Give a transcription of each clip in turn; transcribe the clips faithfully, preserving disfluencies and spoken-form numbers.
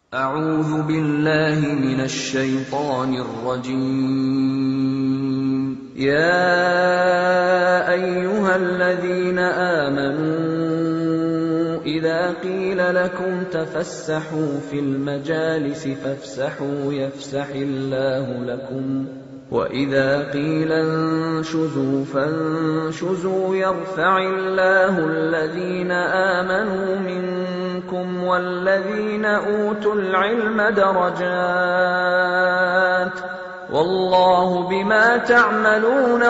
أعوذ بالله من الشيطان الرجيم يا أيها الذين آمنوا إذا قيل لكم تفسحوا في المجالس فافسحوا يفسح الله لكم وإذا قيل انشزوا فانشزوا يرفع الله الذين آمنوا منكم والذين أوتوا العلم درجات والله بما تعملون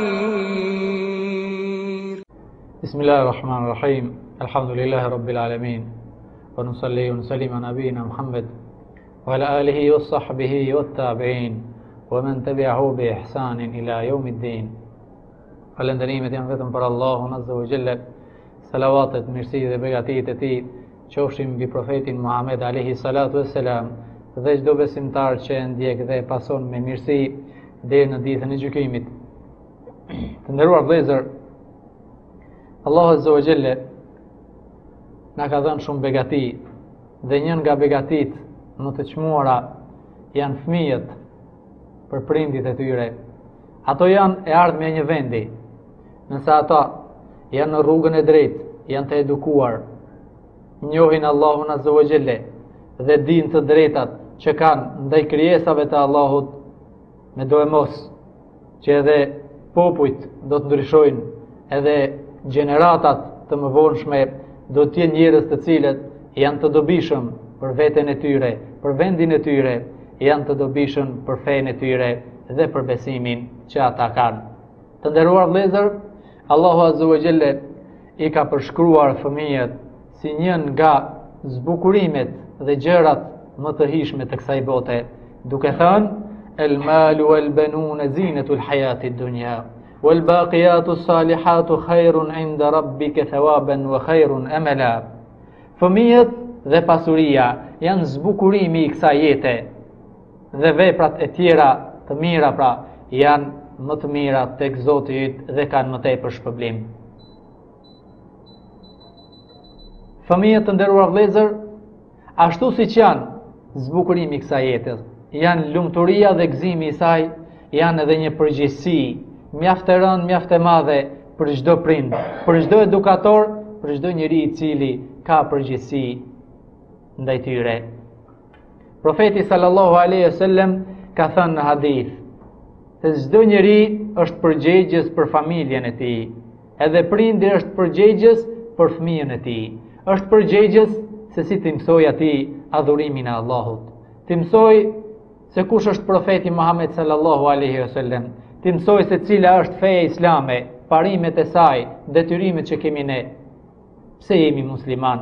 خبير. بسم الله الرحمن الرحيم. الحمد لله رب العالمين ونصلي ونسلم على نبينا محمد وعلى آله وصحبه والتابعين ومن تبعه بإحسان إلى يوم الدين. Falënderimet janë vetëm për Allahun Azza wa Jalla. Salavatet, mirësi dhe begatitë e tij qofshin mbi profetin Muhammed alayhi salatu wassalam dhe çdo besimtar që e ndjek dhe e pason me mirësi deri në ditën e gjykimit. Të nderuar vëllezër, Allahu Azza wa Jalla na ka dhënë shumë begati dhe një nga begatit më të çmuara janë fëmijët për prindit e tyre. Ato janë e ardhmë e një vendi. Nëse ata janë në rrugën e drejtë, janë të edukuar, njohin Allahun Azza wa Jalla dhe dinë të drejtat që kanë ndaj krijesave të Allahut, me do e mos që edhe popujt do të ndryshojnë, edhe gjeneratat të mëvonshme do të jenë njerëz të cilët janë të dobishëm për veten e tyre, për vendin e tyre, janë të dobishëm për fenë e tyre dhe për besimin që ata kanë. Të nderuar vëllezër, Allahu Azza wa Jalla i ka përshkruar fëmijët si një nga zbukurimet dhe gjërat më të hishme të kësaj bote, duke thënë: El malu wal banun zinatul hayatid dunya wal baqiyatus salihatu khairun inda rabbika thawaban wa khairun amala. Fëmijët dhe pasuria janë zbukurimi i kësaj jete dhe veprat e tjera të mira pra janë më të mira tek Zoti yt dhe kanë më tepër shpërblim. Fëmijët të nderuar vëllezër, ashtu siç janë zbukurimi i kësaj jete, janë lumturia dhe gëzimi i saj, janë edhe një përgjegjësi mjaft e rëndë, mjaft e madhe për çdo prind, për çdo edukator, për çdo njeri i cili ka përgjegjësi ndaj tyre. Profeti sallallahu alaihi wasallam ka thënë në hadith se çdo njeri është përgjegjës për familjen e tij, edhe prindi është përgjegjës për fëmijën e tij, është përgjegjës se si t'i mësoj atij adhurimin e Allahut, t'i mësoj se kush është profeti Muhammed sallallahu alaihi wasallam, t'i mësoj se cila është feja islame, parimet e saj, detyrimet që kemi ne, pse jemi musliman.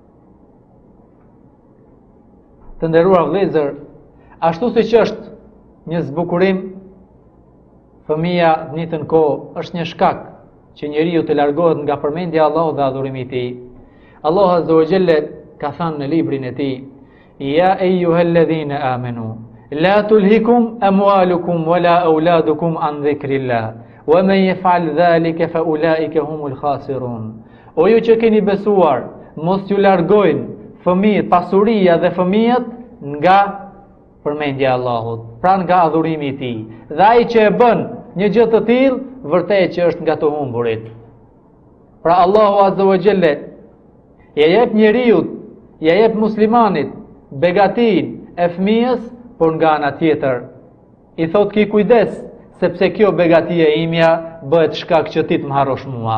Të nderuar vëllezër, ashtu siç është një zbukurim, fëmia në një kohë është një shkak që njeriu të largohet nga përmendja e Allahut dhe adhurimi i tij. Allahu Azza wa Jalla ka thënë në librin e tij: Ya ayyuhalladhina amanu la tulhikum amwalukum wala auladukum an dhikrillah wa man yaf'al dhalika fa ulaika humul khasirun. O ju që keni besuar, mos ju largojnë fëmijët, pasuria dhe fëmijët nga përmendja e Allahut, pra nga adhurimi i tij. Dhe ai që e bën një gjë të tillë, vërtet që është nga të humburit. Pra Allahu Azza wa Jalla ja jep njeriu, ja jep muslimanit begatin e fëmijës, por nga ana tjetër i thot ki kujdes, sepse kjo begati e imja bëhet shkak që ti të më harrosh mua.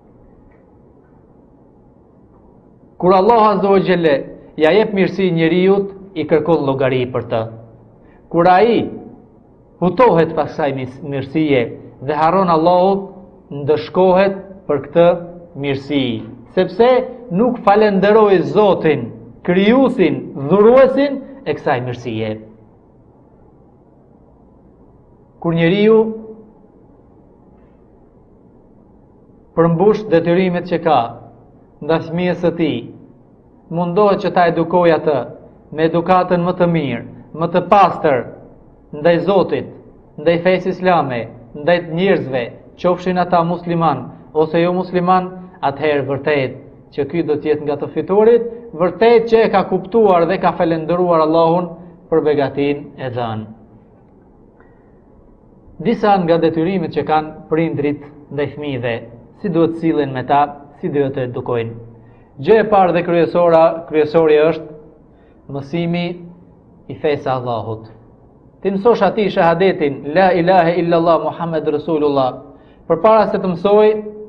Kur Allahu Azza wa Jalla ja jep mirësi njeriu, i kërkon llogari për të. Kur ai hutohet pas kësaj mirësie dhe harron Allahut, ndëshkohet për këtë mirësi, sepse nuk falenderoi Zotin, krijuesin, dhuruesin e kësaj mirësie. Kur njeriu përmbush detyrimet që ka ndaj fëmijës së tij, mundohet që ta edukojë atë me edukatën më të mirë, më të pastër ndaj Zotit, ndaj fesë islame, ndaj njerëzve, qofshin ata musliman ose jo musliman, atëherë vërtet që ky do të jetë nga të fiturit vërtet që e ka kuptuar dhe ka falendëruar Allahun për begatin e dhënë. Disa nga detyrimet që kanë prindrit ndaj fëmijëve, si duhet sillen me ta, si duhet të edukojnë. Gjë e parë dhe kryesora, kryesori është mësimi i fesë Allahut. Ti mësosh atij shahadetin la ilaha illallah Muhammed Rasulullah, përpara se të mësoj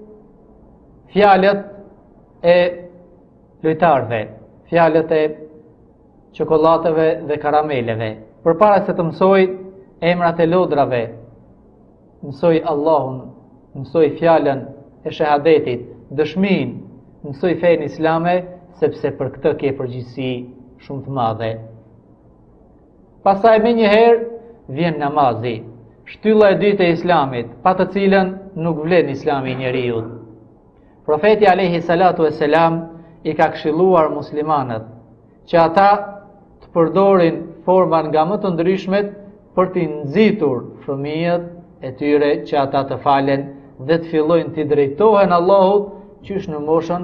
fjalët e lojtarëve, fjalët e çokoladave dhe karameleve, përpara se të mësoj emrat e lodrave, mësoj Allahun, mësoj fjalën e shahadetit, dëshmin, mësoj fenë islame, sepse për këtë ke përgjegjësi shumë të madhe. Pastaj më njëherë vjen namazi, shtylla e dytë e islamit, pa të cilën nuk vlen islami i njeriu. Profeti alayhi salatu wassalam i ka këshilluar muslimanët që ata të përdorin forma nga më të ndryshmet për t'i nxitur fëmijët e tyre që ata të falen dhe të fillojnë të drejtohen Allahut qysh në moshën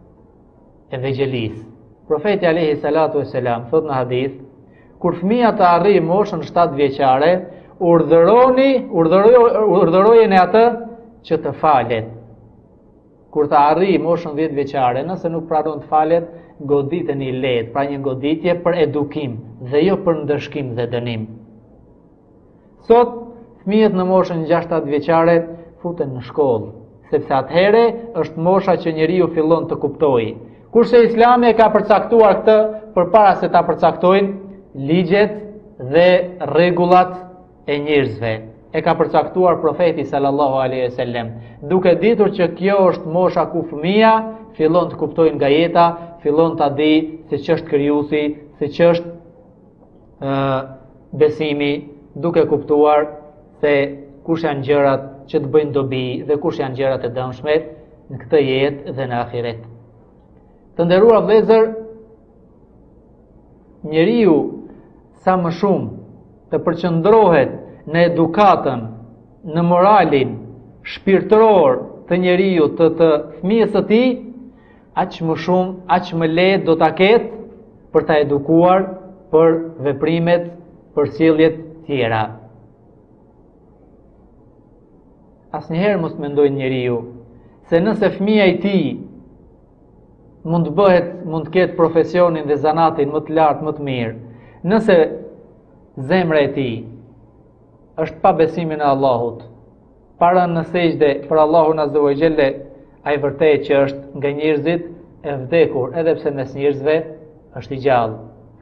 e vegjelis. Profeti alayhi salatu wassalam thot në hadith, kur fëmia të arrijë moshën shtatë vjeçare, urdhëroni, urdhërojeni atë që të falet. Kur të arrijë moshën dhjetë vjeçare, nëse nuk pranon të falet, goditeni lehtë, pra një goditje për edukim dhe jo për ndëshkim dhe dënim. Sot fëmijët në moshën gjashtat vjeçare futen në shkollë, sepse atëhere është mosha që njeriu fillon të kuptojë. Kurse Islami e ka përcaktuar këtë përpara se ta përcaktojnë ligjet dhe rregullat e njerëzve. E ka përcaktuar profeti sallallahu alaihi wasallam, duke ditur që kjo është mosha ku fëmia fillon të kuptojnë nga jeta, fillon ta di se ç'është krijuesi, se ç'është ë besimi, duke kuptuar se kush janë gjërat që të bëjnë dobi dhe kush janë gjërat e dëmshme në këtë jetë dhe në ahiret. Të nderuar vëllezër, njeriu sa më shumë të përqendrohet në edukatën, në moralin shpirtëror të njeriu të të fëmijës së tij, aq më shumë, aq më lehtë do ta ketë për ta edukuar për veprimet, për sjelljet tjera. Asnjëherë mos mendojë njeriu se nëse fëmia i tij mund të bëhet, mund të ketë profesionin dhe zanatin më të lartë, më të mirë, nëse zemra e tij është pa besimin e Allahut, para në sejdë për Allahun azza wa jalla, ai vërtet që është nga njerëzit e vdekur, edhe pse mes njerëzve është i gjallë.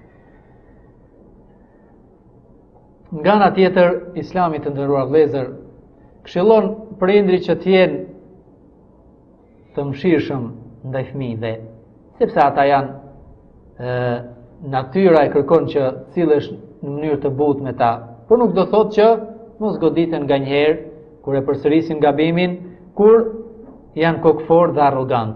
Nga ana tjetër, Islami të nderuar vëllezër, këshillon prindrit që të jenë të mëshirshëm ndaj fëmijëve, sepse ata janë e, natyra e kërkon që sillesh në mënyrë të butë me ta, por nuk do thotë që mos goditen nganjëherë kur e përsërisin gabimin, kur janë kokfor dhe arrogant.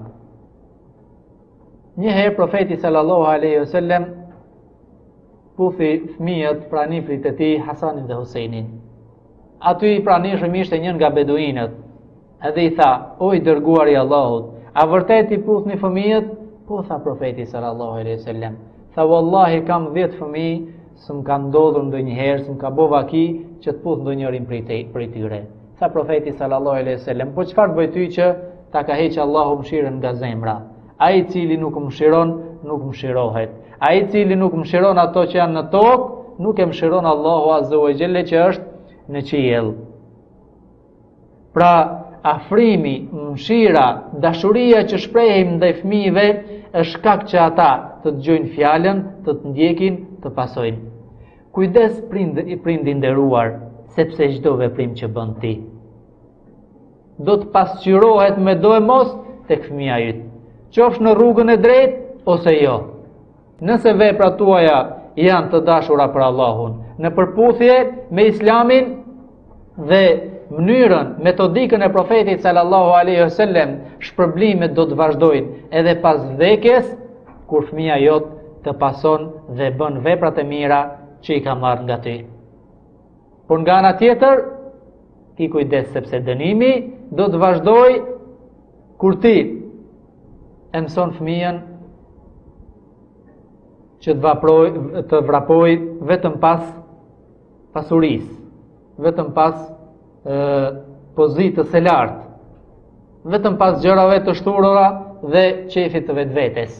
Një herë profeti sallallahu alaihi wasallam puthi fëmijët pranifrit e tij Hasanin dhe Husejnin. Aty i pranishëm ishte një nga beduinët, edhe i tha: "O i dërguari i Allahut, a vërtet i puthni fëmijët?" Po, tha profeti sallallahu alaihi wasallam. Tha: "Wallahi kam dhjetë fëmijë, s'm ka ndodhur ndonjëherë, s'm ka bëu vaki që të puth ndonjërin prej tyre." Tha profeti sallallahu alaihi wasallam: "Po çfarë bëj ty që ta ka heqë Allahu mëshirën nga zemra? Ai i cili nuk mëshiron, nuk mëshirohet. Ai i cili nuk mëshiron ato që janë në tokë, nuk e mëshiron Allahu azza wa jalla që është në qiell." Pra, afrimi, mëshira, dashuria që shprehim ndaj fëmijëve është shkak që ata të dëgjojnë fjalën, të të ndjekin, të pasojnë. Kujdes prind i prindi nderuar, sepse çdo veprim që bën ti do të pasqyrohet me do e mos tek fëmia yt, qofsh në rrugën e drejtë ose jo. Nëse veprat tuaja janë të dashura për Allahun, në përputhje me Islamin dhe mënyrën, metodikën e profetit sallallahu alaihi wasallam, shpërblimet do të vazhdojnë edhe pas vdekjes, kur fëmia jot të pason dhe bën veprat e mira që i ka marrë nga ty. Por nga ana tjetër, ki kujdes sepse dënimi do të vazhdoj kur ti e mëson fëmijën që të, vaproj, të vrapoj vetëm pas pasurisë, vetëm pas e, pozitës së lartë, vetëm pas gjërave të shturura dhe qefit të vetvetes.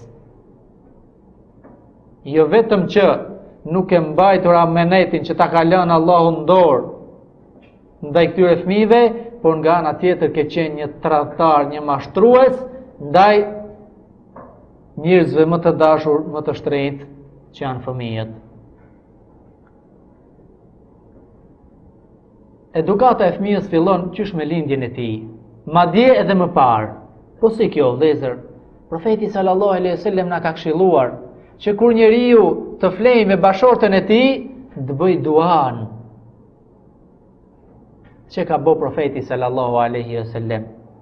Jo vetëm që nuk e mbajtur amenetin që ta ka lënë Allahu në dorë ndaj këtyre fëmijëve, por nga ana tjetër ke qenë një tradhtar, një mashtrues ndaj njerëzve më të dashur, më të shtrenjtë që janë fëmijët. Edukata e fëmijës fillon qysh me lindjen e tij, madje edhe më parë. Po si kjo, vëllezër? Profeti sallallahu alejhi dhe sellem na ka këshilluar që kur njeriu të flejë me bashortën e tij, të bëj duan. Që ka bo profeti sallallahu aleyhi ve sellem,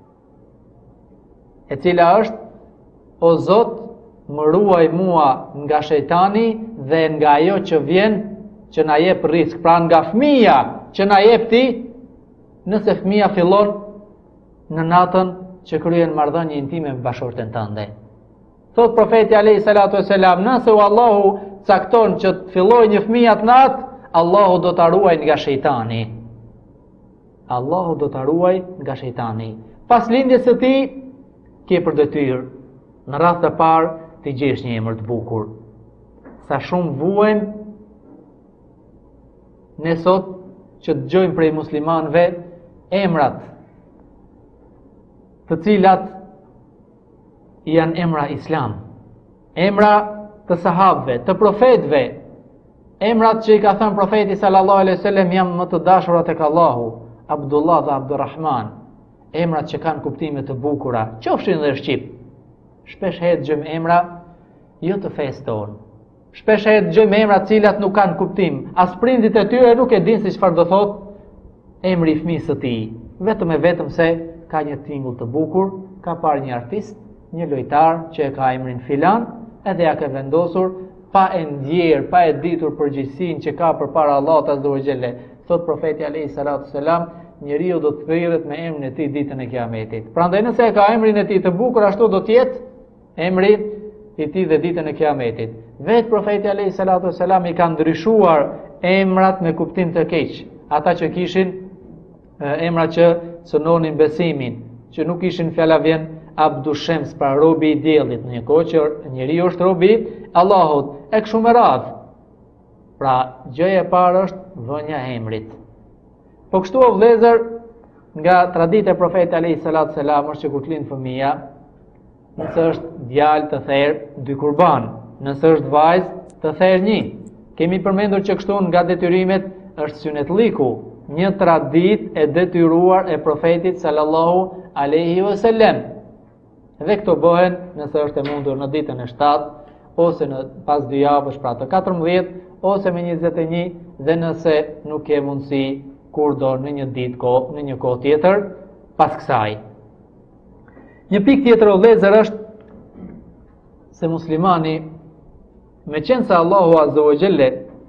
e cila është: o Zot, më ruaj mua nga shejtani dhe nga ajo që vjen që na jep risk, pra nga fëmia që na jep ti, nëse fëmia fillon në natën që kryen marrëdhënie intime me bashortën tënde. Thot profeti aleyhi salatu ve selam, nëse u Allahu cakton që të fillojë një fëmijë atë natë, Allahu do ta ruaj nga shejtani. Allahu do ta ruaj nga shejtani. Pas lindjes së tij, ke për detyrë në radhë të parë të gjesh një emër të bukur. Sa shumë vuajm ne sot që dëgjojmë prej muslimanëve emrat të cilat janë emra islam, emra të sahabëve, të profetëve, emrat që i ka thënë profeti sallallahu alaihi wasallam janë më të dashurat tek Allahu, Abdullah dhe Abdurrahman, emrat që kanë kuptime të bukura, qofshin dhe shqip. Shpesh herë dëgjojmë emra jo të fesë tonë. Shpesh herë dëgjojmë emra të cilat nuk kanë kuptim. As prindit e tyre nuk e dinë se çfarë do thotë emri i fëmisë së tij. Vetëm e vetëm se ka një tingull të bukur, ka parë një artist, një lojtar që e ka emrin filan, edhe ja ka vendosur pa e ndjerë, pa e ditur përgjegjësinë që ka përpara Allahut azza wa jalla. Thot profeti alayhi salatu selam, njeriu do të thirret me emrin e tij ditën e Kiametit. Prandaj nëse e ka emrin e tij të bukur, ashtu do të jetë emri i tij dhe ditën e Kiametit. Vet profeti alayhi salatu selam i ka ndryshuar emrat me kuptim të keq. Ata që kishin emra që cënonin besimin, që nuk ishin fjala vjen Abdushems, pra robi i diellit, në një kohë që njeriu është robi Allahut, e kështu me radhë. Pra, gjëja e parë është vënia e emrit. Po kështu o vëllezër, nga tradita e profetit alayhi salatu selam është që kur të lind fëmia, nëse është djalë të therr dy kurban, nëse është vajzë të therr një. Kemi përmendur që kështu nga detyrimet është synetliku, një traditë e detyruar e profetit sallallahu alaihi wasallam. Dhe këto bëhen nëse është e mundur në ditën e shtatë, ose në pas dy javësh, pra të katërmbëdhjetë, ose me njëzet e një, dhe nëse nuk ke mundësi kur do në një ditë kohë, në një kohë tjetër pas kësaj. Një pikë tjetër o vëllezër është se muslimani, me qenë se Allahu azza wa jalla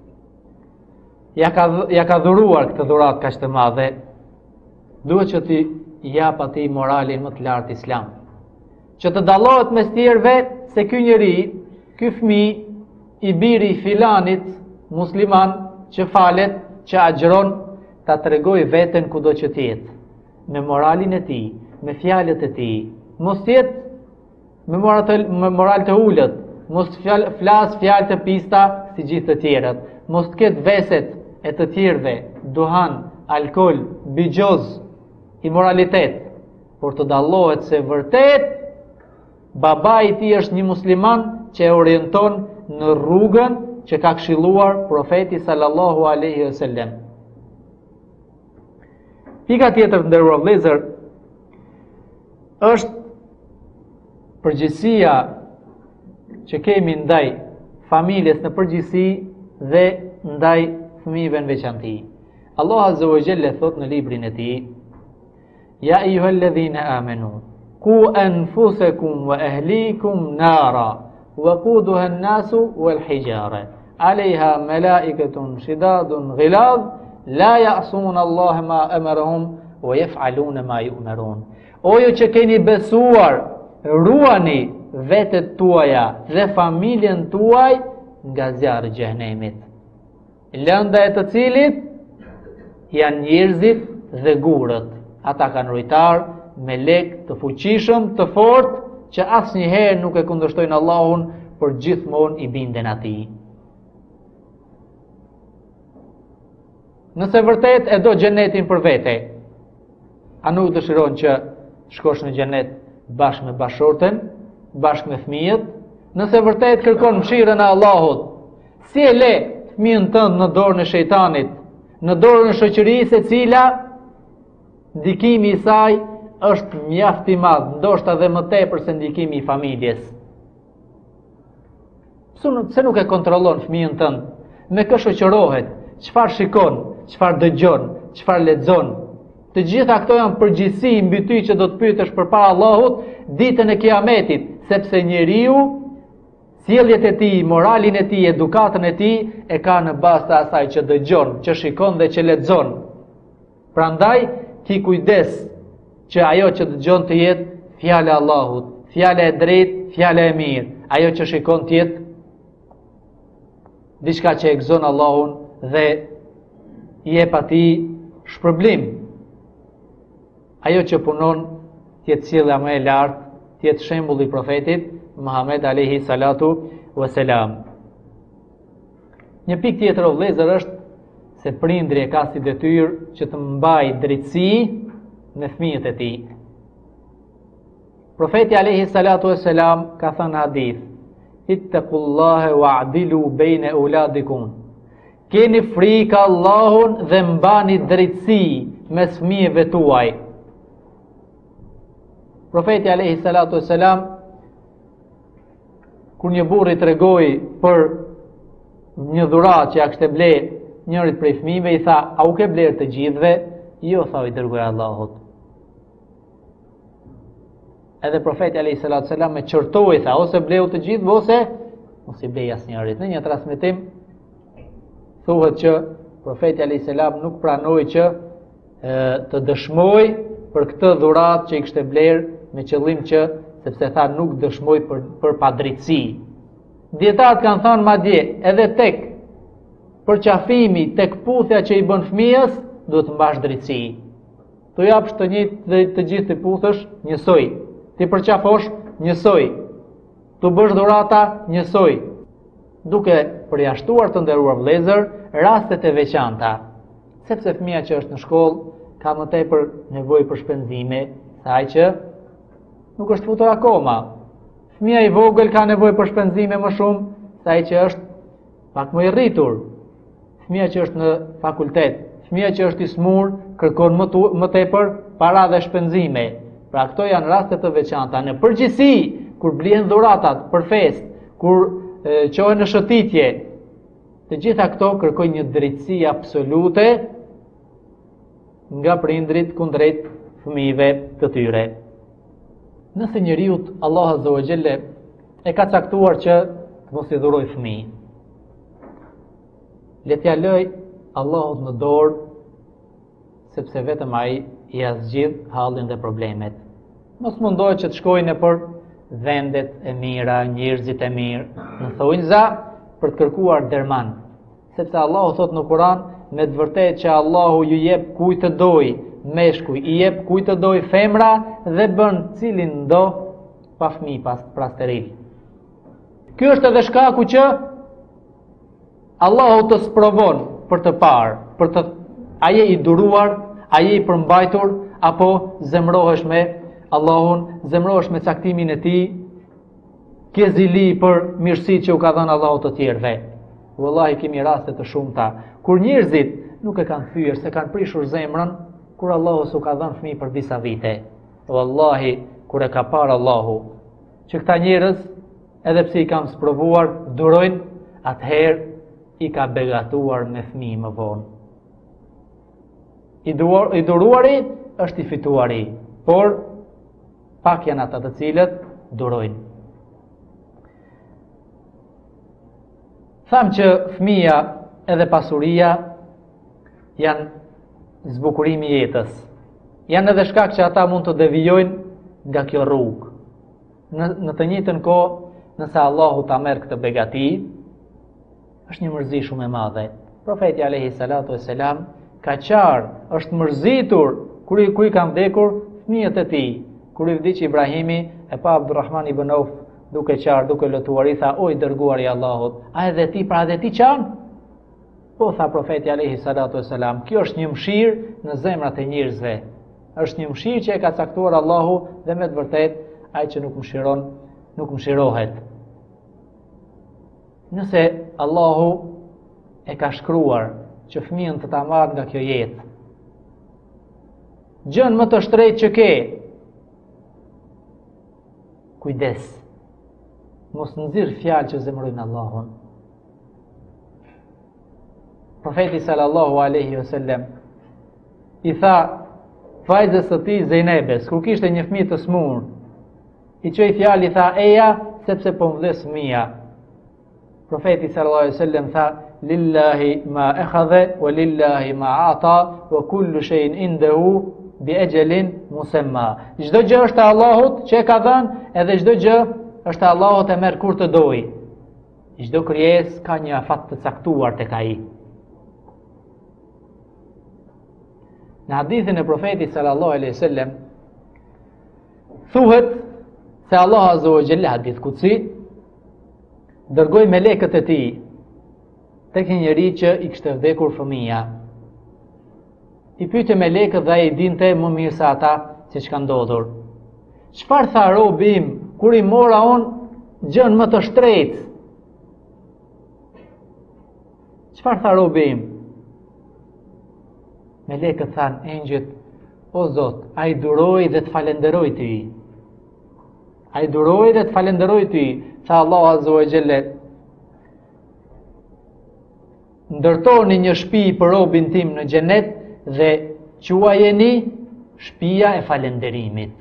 ja ka ja ka dhuruar këtë dhuratë kaq të madhe, duhet që ti jap atij moralin më të lartë islam, që të dallohet mes tjerëve se ky njeri, ky fëmijë i biri i filanit musliman që falet, që agjëron, ta tregoj veten kudo që të jetë, me moralin e tij, me fjalët e tij, mos jetë me moral të, me moral të ulët, mos fjal, flas fjalë të pista si gjithë të tjerët, mos të ketë veset e të tjerëve, duhan, alkool, bigjoz, imoralitet, por të dallohet se vërtet babai i tij është një musliman që e orienton në rrugën që ka këshilluar profeti sallallahu alaihi wasallam. Pika tjetër të nderuar vëllezër është përgjegjësia që kemi ndaj familjes në përgjithësi dhe ndaj fëmijëve në veçantë. Allah azza wa jalla thot në librin e tij: Ya ayyuhalladhina amanu qu anfusakum wa ahlikum nara waquduha an-nasu wal hijara 'alayha malaikatun shidadun ghilaz la ya'suna Allah ma amarahum wa yaf'aluna ma yu'marun. O ju që keni besuar, ruani vetet tuaja dhe familjen tuaj nga zjarri i xhehenemit. Lënda e të cilit janë njerëzit dhe gurët. Ata kanë rujtar me lek të fuqishëm, të fortë, që asnjëherë nuk e kundërshtojnë Allahun, por gjithmonë i binden atij. Nëse vërtet e do xhenetin për vete, a nuk dëshiron që shkosh në xhenet bashkë me bashorten, bashkë me fëmijët? Nëse vërtet kërkon mëshirën e Allahut, si e le fëmijën tënd në dorën e shejtanit, në dorën e shoqërisë e cila ndikimi i saj është mjaft i madh, ndoshta edhe më tepër se ndikimi i familjes. Pse nuk e kontrollon fëmijën tënd? Me kë shoqërohet? Çfarë shikon? Çfarë dëgjon? Çfarë lexon? Të gjitha këto janë përgjegjësi mbi ty që do të pyetesh përpara Allahut ditën e Kiametit, sepse njeriu sjelljet e tij, moralin e tij, edukatën e tij e ka në bazë të asaj që dëgjon, që shikon dhe që lexon. Prandaj ki kujdes që ajo që dëgjon të jetë fjala e Allahut, fjala e drejtë, fjala e mirë. Ajo që shikon të jetë diçka që e gëzon Allahun dhe i jep atij shpërblim. Ajo që punon të jetë sjellja më e lartë, të jetë shembulli i profetit Muhammed alayhi salatu wassalam. Një pikë tjetër o vëllezër është se prindri e ka si detyrë që të mbajë drejtësi me fëmijët e tij. Profeti alayhi salatu wassalam ka thënë hadith: Ittaqullaha wa'dilu baina auladikum. Keni frikë Allahun dhe mbani drejtësi mes fëmijëve tuaj. Profeti alayhi salatu wassalam kur një burr i tregoi për një dhuratë që ja kishte bler njërit prej fëmijëve, i tha: "A u ke bler të gjithëve?" "Jo," tha i dërguari i Allahut. Edhe profeti alayhi salatu wassalam me çortoi tha: "Ose bleu të gjithëve ose mos i blej asnjërit." Në një transmetim thuhet që profeti alayhi salam nuk pranoi që e, të dëshmoj për këtë dhuratë që i kishte bler, me qëllim që sepse tha nuk dëshmoj për, për padrejtësi. Dietarët kanë thënë madje edhe tek përqafimi, tek puthja që i bën fëmijës, duhet të mbash drejtësi. Tu japsh të njëjtë dhe të gjithë të puthësh, njësoj. Ti përqafosh, njësoj. Tu bësh dhurata, njësoj. Duke përjashtuar të nderuar vëllezër rastet e veçanta, sepse fëmia që është në shkollë ka më tepër nevojë për shpenzime, se ai që nuk është futur akoma. Fëmia i vogël ka nevojë për shpenzime më shumë se ai që është pak më i rritur. Fëmia që është në fakultet, fëmia që është i smur, kërkon më, tu, më tepër para dhe shpenzime. Pra këto janë raste të veçanta. Në përgjithësi, kur blihen dhuratat për fest, kur e, qohen në shëtitje, të gjitha këto kërkojnë një drejtësi absolute nga prindrit kundrejt fëmijëve të tyre. Nëse njeriu Allah azza wa jalla e ka caktuar që të mos i dhuroj fëmijë, le t'ia lëj Allahut në dorë, sepse vetëm ai i zgjidh hallin dhe problemet. Mos mundohet që të shkojnë nëpër vendet e mira, njerëzit e mirë, në thonjza për të kërkuar derman, sepse Allahu thot në Kur'an, me të vërtetë që Allahu ju jep kujt të doj meshkuj, i jep kujt të doj femra dhe bën cilin do pa fëmijë pas pra steril. Ky është edhe shkaku që Allahu të sprovon për të parë, për të a je i duruar, a je i përmbajtur, apo zemrohesh me Allahun, zemrohesh me caktimin e tij, ke zili për mirësitë që u ka dhënë Allahu të tjerëve. Wallahi kemi raste të shumta kur njerëzit nuk e kanë thyer se kanë prishur zemrën kur Allahu s'u ka dhënë fëmijë për disa vite. Wallahi kur e ka parë Allahu që këta njerëz edhe pse i kanë sprovuar, durojnë, atëherë i ka begatuar me fëmijë më vonë. I, duar, I duruari është i fituari, por pak janë ata të cilët durojnë. Tham që fëmia edhe pasuria janë zbukurimi i jetës. Janë edhe shkak që ata mund të devijojnë nga kjo rrugë. Në, në të njëjtën kohë, nëse Allahu ta merr këtë begati, është një mërzi shumë e madhe. Profeti alayhi salatu wassalam ka qarë, është mërzitur kur i, kur i kanë vdekur fëmijët e tij. Kur i vdiq Ibrahimi, e pa Abdurrahman ibn Auf duke qarë, duke lutuar, i tha: "Oj dërguari i Allahut, a edhe ti, pra edhe ti qanë?" Po, tha profeti alayhi salatu wassalam, kjo është një mëshirë në zemrat e njerëzve. Është një mëshirë që e ka caktuar Allahu dhe me të vërtet ai që nuk mëshiron, nuk mëshirohet. Nëse Allahu e ka shkruar që fëmijën të ta marrë nga kjo jetë, gjën më të shtrenjtë që ke, kujdes, mos nxirr fjalë që zemrojnë Allahun. Profeti sallallahu alaihi wasallam i tha vajzës së tij Zejnebes, kur kishte një fëmijë të smur, i çoi fjalë, i tha: "Eja, sepse po mvdes fëmia." Profeti sallallahu alaihi wasallam tha: "Lillahi ma akhadha wa lillahi ma ata wa kullu shay'in indahu bi ajalin musamma." Çdo gjë është e Allahut që e ka dhënë, edhe çdo gjë është e Allahut e merr kur të dojë. Çdo krijesë ka një afat të caktuar tek ai. Në hadithin e profetit sallallahu alaihi wasallam thuhet se Allah azza wa jalla, hadith kutsi, dërgoi melekët e tij tek një njeri që i kishte vdekur fëmia. I pyeti melekët dhe ai dinte më mirë se ata se çka ndodhur. "Çfarë tha robi im kur i mora on gjën më të shtrenjtë?" Çfarë tha robi im? Melekët thanë, engjëjt: "O Zot, ai duroi dhe të falenderoj ty." Ai duroi dhe të falenderoj ty. Tha Allahu azza wa jalla: "Ndërtoni një shtëpi për robin tim në xhenet dhe quajeni shtëpia e falenderimit."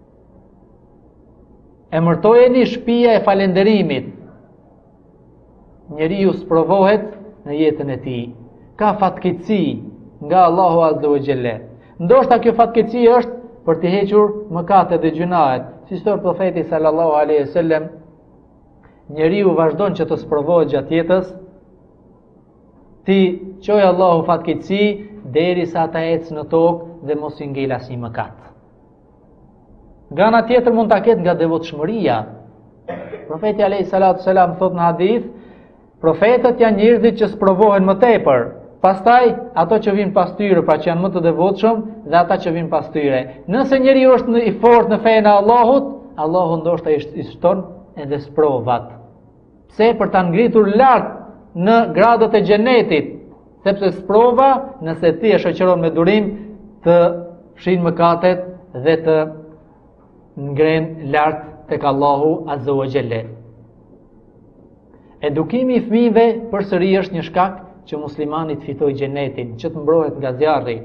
Emërtojeni shtëpia e falenderimit. Njeriu sprovohet në jetën e tij, ka fatkeqësi nga Allahu azza wa jalla. Ndoshta kjo fatkeqësi është për të hequr mëkatet dhe gjunahet. Si thot profeti sallallahu alaihi wasallam, njeriu vazhdon që të sprovohet gjatë jetës, ti çoj Allahu fatkeqësi derisa ta ecë në tokë dhe mos i ngel asnjë mëkat. Nga ana tjetër mund ta ketë nga devotshmëria. Profeti alayhi salatu wasalam thot në hadith, profetët janë njerëzit që sprovohen më tepër, pastaj ato që vinë pas tyre, pra që janë më të devotshëm, dhe ata që vinë pas tyre. Nëse njeriu është në i fortë në fenë e Allahut, Allahu ndoshta i shton edhe sprovat. Pse? Për ta ngritur lart në gradët e xhenetit, sepse sprova, nëse ti e shoqëron me durim, të fshin mëkatet dhe të ngren lart tek Allahu azza wa jalla. Edukimi i fëmijëve përsëri është një shkak që muslimani të fitojë xhenetin, që të mbrohet nga zjarri.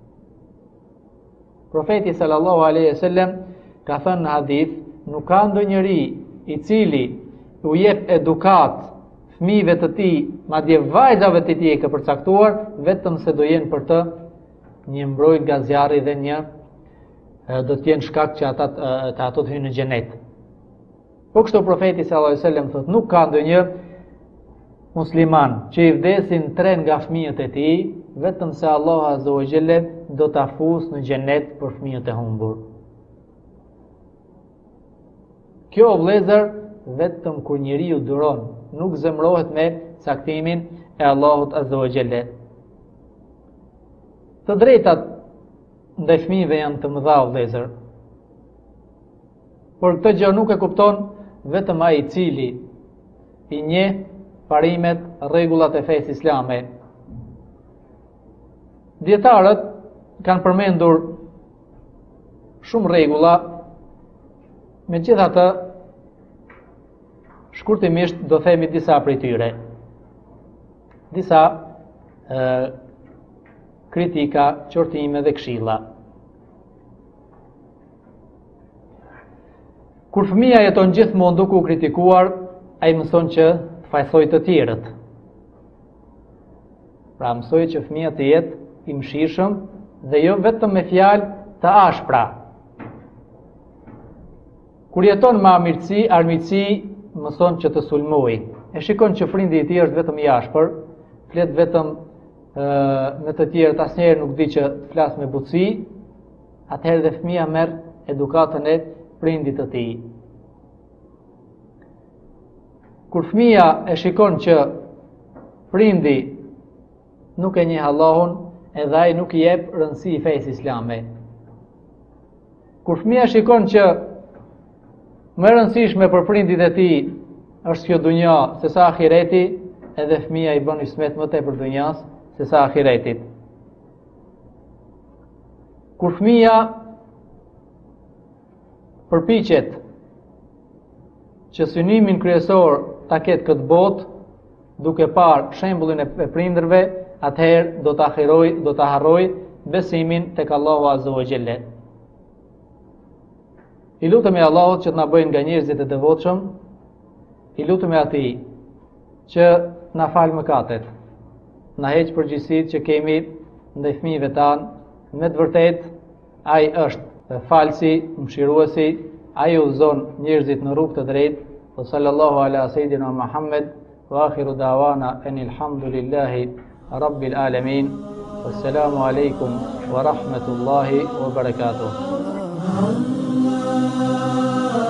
Profeti sallallahu alaihi wasallam ka thënë në hadith, nuk ka ndonjëri i cili u jep edukat fëmijëve të tij, madje vajzave të tij e ka përcaktuar, vetëm se do jenë për të një mbrojtje nga zjarri dhe një do të jenë shkak që ata të ato të hyjnë në xhenet. Po kështu profeti sallallahu alaihi wasallam thotë, nuk ka ndonjë musliman që i vdesin tre nga fëmijët e tij, vetëm se Allah azza wa jalla do ta fusë në xhenet për fëmijët e humbur. Kjo vëllezër vetëm kur njeriu duron, nuk zemrohet me saktimin e Allahut azza wa jalla. Të drejtat ndaj fëmijëve janë të mëdha vëllezër. Por këtë gjë nuk e kupton vetëm ai i cili i njeh parimet, rregullat e fesë islame. Dietarët kanë përmendur shumë rregulla, megjithatë shkurtimisht do themi disa prej tyre. Disa e, kritika, qortime dhe këshilla. Kur fëmia jeton gjithmonë duke u kritikuar, ai mëson që të fajsoj të tjerët. Pra mësoj që fëmia të jetë i mëshirshëm dhe jo vetëm me fjalë të ashpra. Kur jeton me armiqësi, armiqësi mëson që të sulmoj. e shikon që prindi i tij është vetëm i ashpër, flet vetëm ë me të tjerët, asnjëherë nuk di që të flas me butësi, atëherë dhe fëmia merr edukatën e prindit të tij. Kur fëmia e shikon që prindi nuk e njeh Allahun, edhe ai nuk i jep rëndësi fesë islame. Kur fëmia shikon që më e rëndësishme për prindit e tij është kjo dunja se sa ahireti, edhe fëmia i bën ismet më tepër dunjas se sa ahiretit. Kur fëmia përpiqet që synimin kryesor ta ketë këtë botë, duke parë shembullin e prindërve, atëherë do ta harroj, do ta harroj besimin tek Allahu Azza wa Jalla. I lutemi Allahut që të na bëjë nga njerëzit e devotshëm, i lutemi atij që na fal mëkatet, na heq përgjegjësitë që kemi ndaj fëmijëve tanë. Me të vërtetë, ai është falsi, mëshiruesi, ai udhëzon njerëzit në rrugë të drejtë. Sallallahu ala sayidina Muhammad wa akhiru da'wana anil hamdulillahi rabbil alamin. Wassalamu alaikum wa rahmatullahi wa barakatuh.